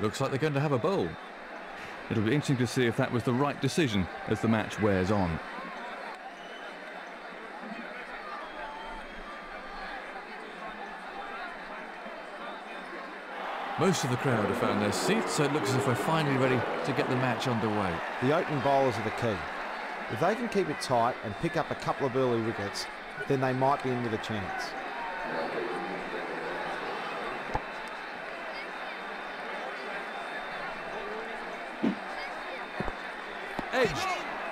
Looks like they're going to have a bowl. It'll be interesting to see if that was the right decision as the match wears on. Most of the crowd have found their seats, so it looks as if we're finally ready to get the match underway. The opening bowlers are the key. If they can keep it tight and pick up a couple of early wickets, then they might be in with a chance. Edged.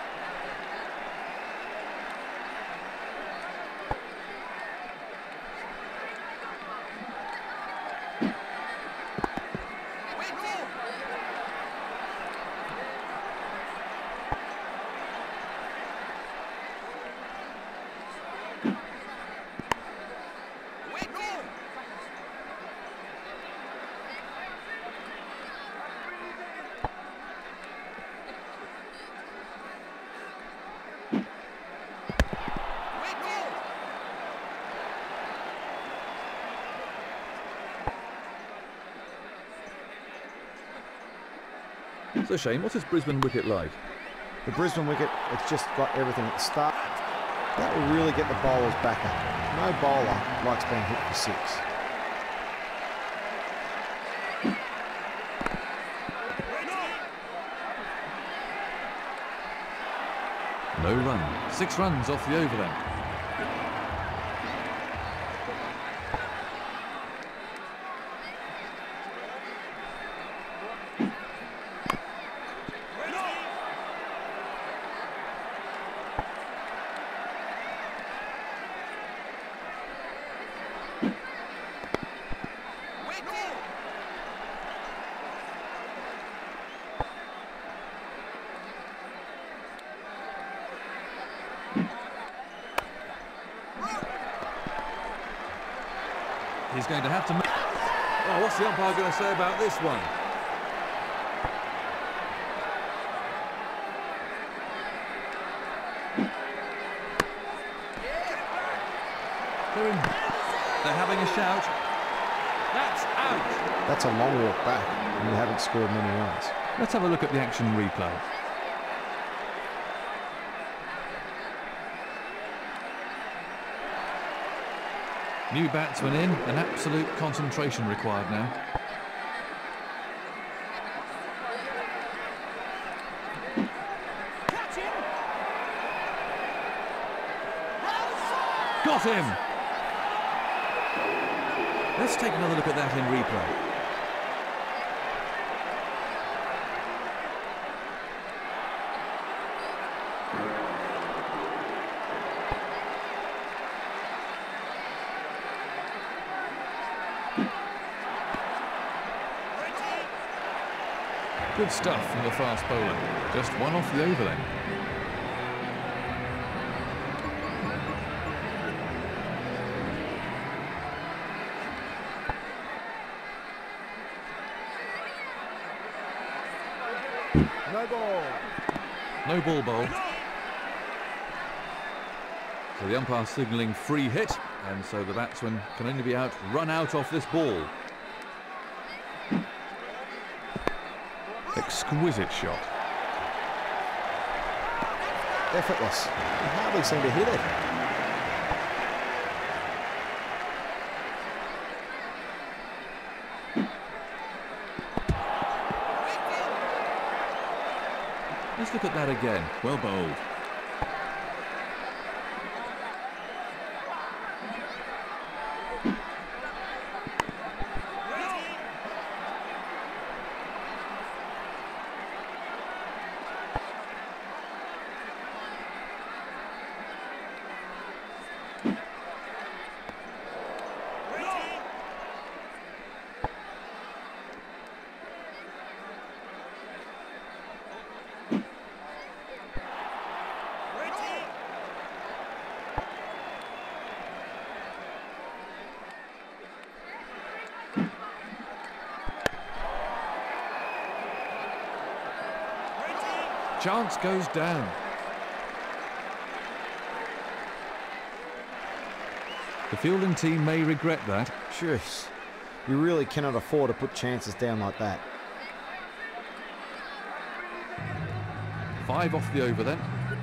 So Shane, what's this Brisbane wicket like? The Brisbane wicket, it's just got everything at the start. That will really get the bowlers back up. No bowler likes being hit for six. No run. 6 runs off the over then. He's going to have to... Oh, what's the umpire going to say about this one? They're having a shout. That's out. That's a long walk back, and you haven't scored many runs. Let's have a look at the action replay. New batsman in, and absolute concentration required now. Catch him. Got him! Let's take another look at that in replay. Good stuff from the fast bowler. Just one off the over then. No ball. No ball bowl. So the umpire signalling free hit, and so the batsman can only be run out off this ball. Exquisite shot. Effortless. You hardly seem to hit it. Let's look at that again. Well bowled. Chance goes down. The fielding team may regret that. Jeez, you really cannot afford to put chances down like that. 5 off the over then.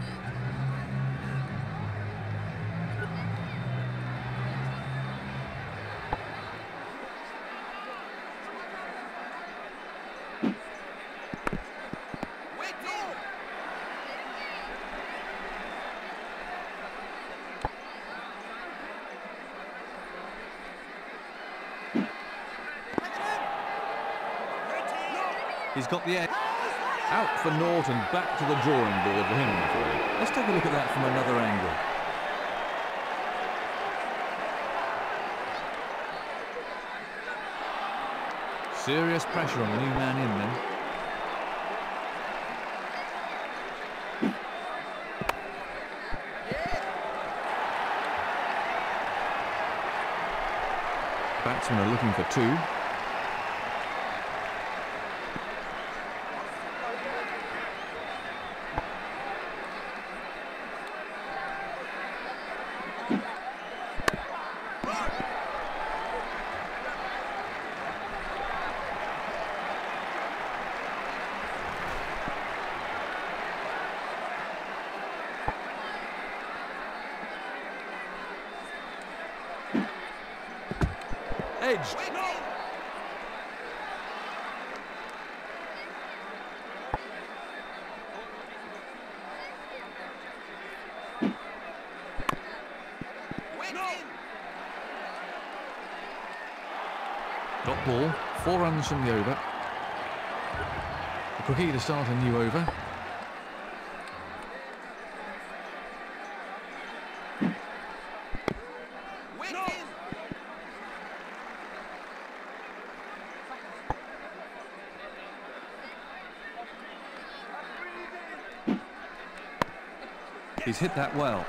He's got the edge. Out for Norton, back to the drawing board for him, I'm afraid. Let's take a look at that from another angle. Serious pressure on the new man in then. Batsmen are looking for 2. Edged. Dot ball, 4 runs from the over. The quickie to start a new over. He's hit that well.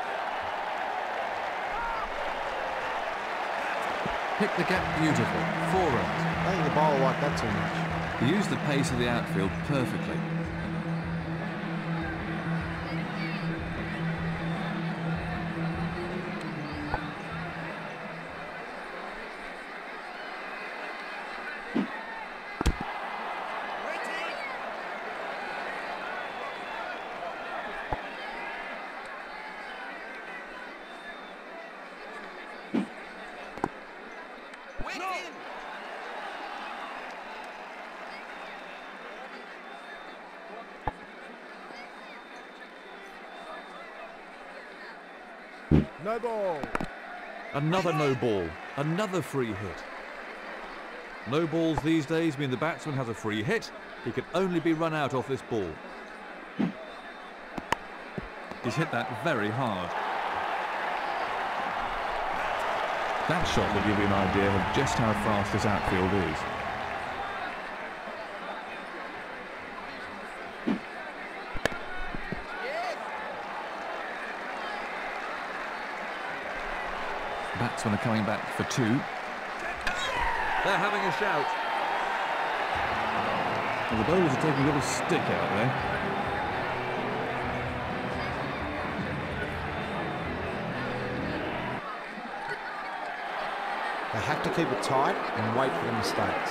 Picked the gap beautiful. 4 runs. I think the bowler liked that too much. He used the pace of the outfield perfectly. No ball. Another no ball. Another free hit. No balls these days mean the batsman has a free hit. He can only be run out off this ball. He's hit that very hard. That shot will give you an idea of just how fast this outfield is. Batsmen are coming back for 2. They're having a shout. Well, the bowlers are taking a little stick out there. They have to keep it tight and wait for the mistakes.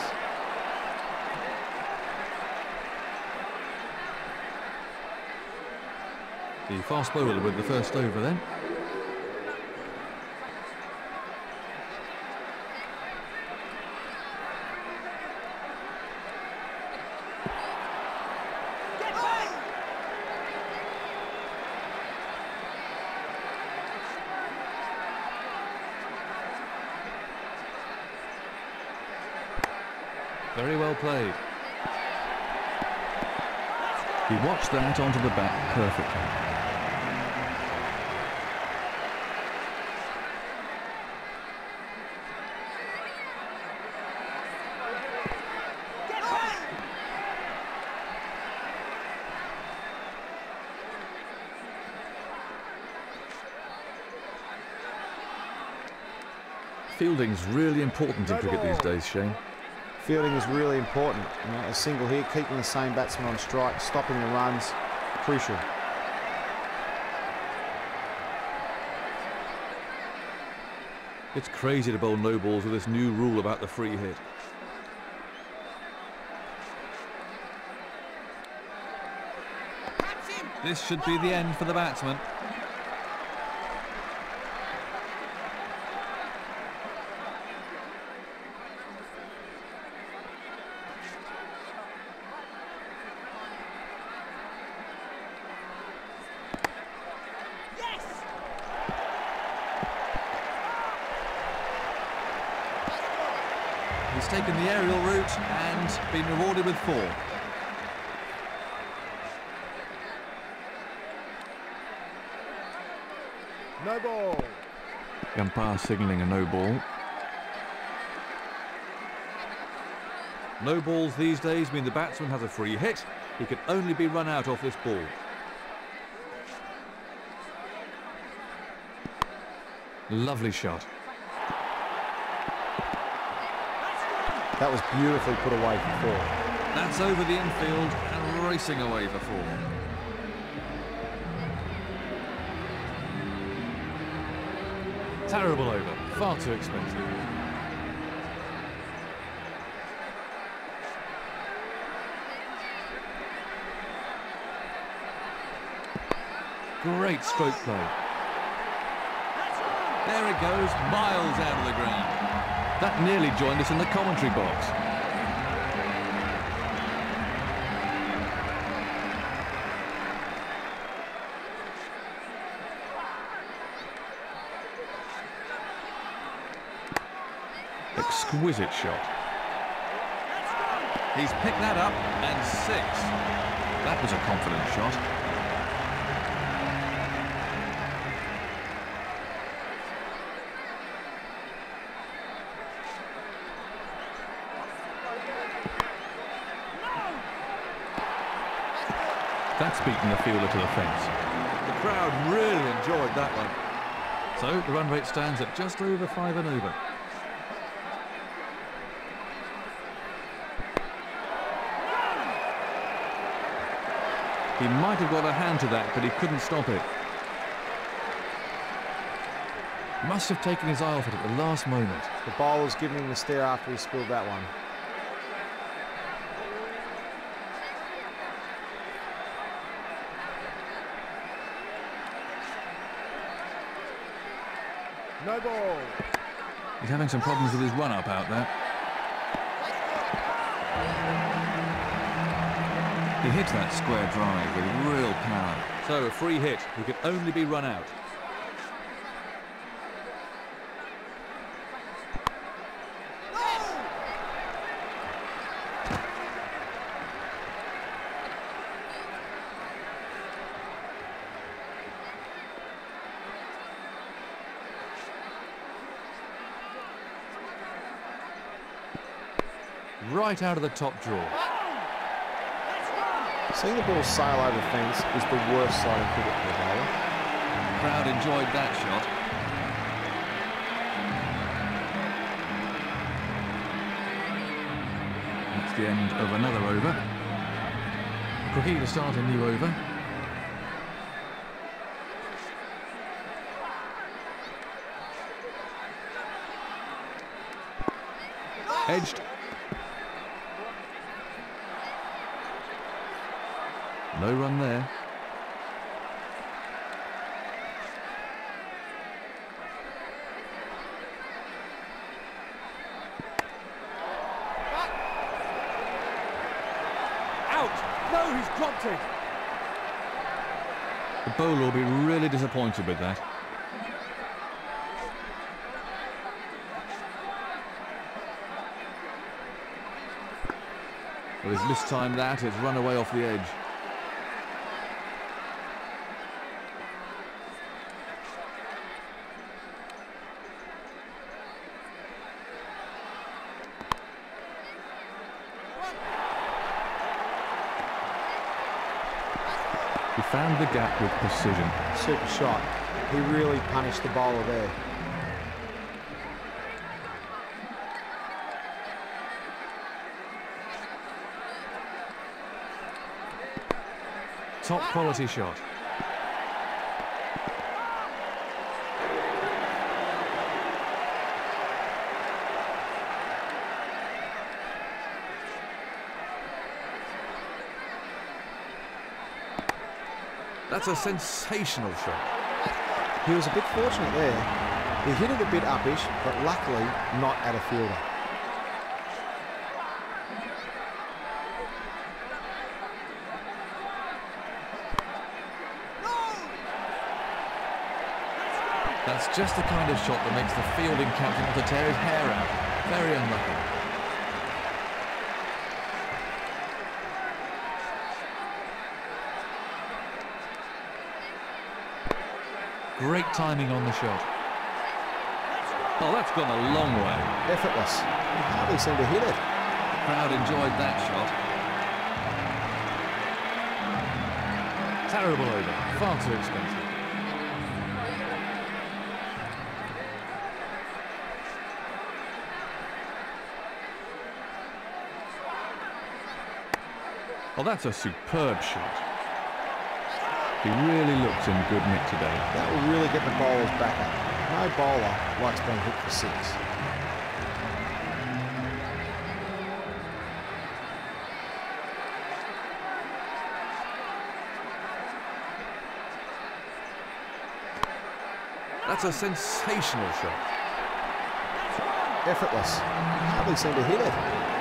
The fast bowler with the first over then. Very well played. He watched that onto the bat perfectly. Fielding's really important in cricket these days, Shane. Fielding is really important. You know, a single hit, keeping the same batsman on strike, stopping the runs, crucial. It's crazy to bowl no balls with this new rule about the free hit. This should be the end for the batsman. He's taken the aerial route and been rewarded with 4. No ball. The umpire signalling a no ball. No balls these days mean the batsman has a free hit. He can only be run out off this ball. Lovely shot. That was beautifully put away for 4. That's over the infield and racing away for 4. Terrible over, far too expensive. Great stroke play. There it goes, miles out of the ground. That nearly joined us in the commentary box. Exquisite shot. He's picked that up and 6. That was a confident shot. That's beaten the fielder to the fence. The crowd really enjoyed that one. So the run rate stands at just over 5 and over. He might have got a hand to that, but he couldn't stop it. Must have taken his eye off it at the last moment. The bowler's giving him the stare after he spilled that one. No ball. He's having some problems with his run-up out there. He hit that square drive with real power. So a free hit. He could only be run out. Right out of the top draw. Seeing the ball sail over the fence is the worst sight in cricket for a bowler. The crowd enjoyed that shot. That's the end of another over. Crookie to start a new over. Edged. No run there. Out! No, he's dropped it. The bowler will be really disappointed with that. Well, he's mistimed that. It's run away off the edge. He found the gap with precision. Super shot. He really punished the bowler there. Top quality shot. That's a sensational shot. He was a bit fortunate there. He hit it a bit uppish, but luckily not at a fielder. That's just the kind of shot that makes the fielding captain want to tear his hair out. Very unlucky. Great timing on the shot. Oh, that's gone a long way. Effortless. He hardly seemed to hit it. The crowd enjoyed that shot. Terrible over. Far too expensive. Oh, that's a superb shot. He really looks in good nick today. That will really get the bowlers back up. No bowler likes being hit for six. That's a sensational shot. Effortless. Hardly seemed to hit it.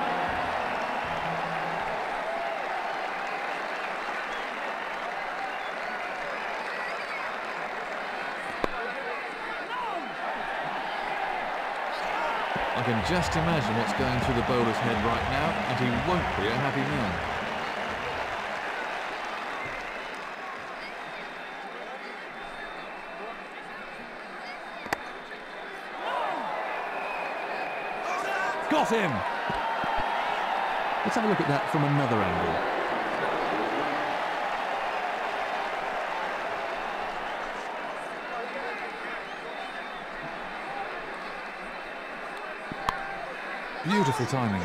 I can just imagine what's going through the bowler's head right now, and he won't be a happy man. Got him! Let's have a look at that from another angle. Beautiful timing.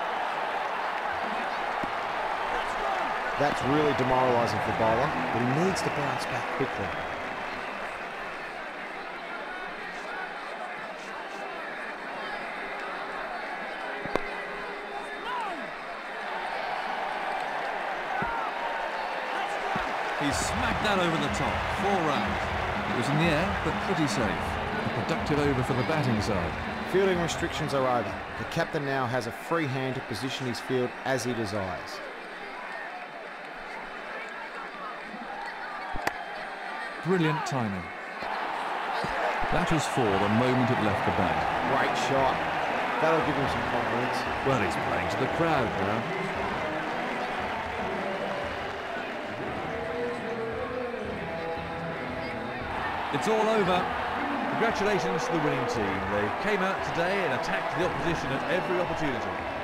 That's really demoralising for the bowler, but he needs to bounce back quickly. He smacked that over the top. 4 runs. It was in the air, but pretty safe. A productive over for the batting side. Fielding restrictions are over. The captain now has a free hand to position his field as he desires. Brilliant timing. That was 4 the moment it left the bat. Great shot. That'll give him some confidence. Well, he's playing to the crowd now. It's all over. Congratulations to the winning team. They came out today and attacked the opposition at every opportunity.